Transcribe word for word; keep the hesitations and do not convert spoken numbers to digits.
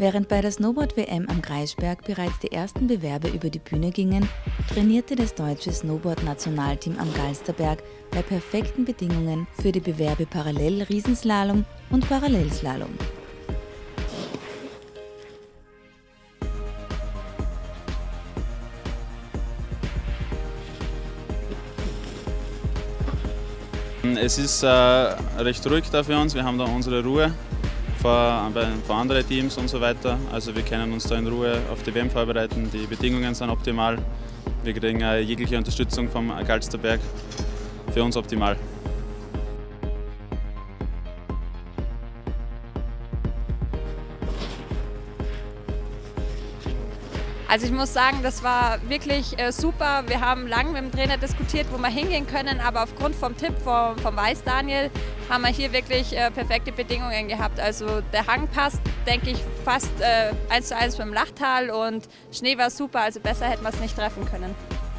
Während bei der Snowboard-W M am Kreisberg bereits die ersten Bewerbe über die Bühne gingen, trainierte das deutsche Snowboard-Nationalteam am Galsterberg bei perfekten Bedingungen für die Bewerbe Parallel-Riesenslalom und Parallelslalom. Es ist äh, recht ruhig da für uns, wir haben da unsere Ruhe vor, vor anderen Teams und so weiter. Also wir können uns da in Ruhe auf die W M vorbereiten, die Bedingungen sind optimal. Wir kriegen äh, jegliche Unterstützung vom Galsterberg, für uns optimal. Also ich muss sagen, das war wirklich äh, super. Wir haben lange mit dem Trainer diskutiert, wo wir hingehen können, aber aufgrund vom Tipp vom, vom Weiß Daniel haben wir hier wirklich äh, perfekte Bedingungen gehabt. Also der Hang passt, denke ich, fast äh, eins zu eins mit dem Lachtal und Schnee war super, also besser hätten wir es nicht treffen können.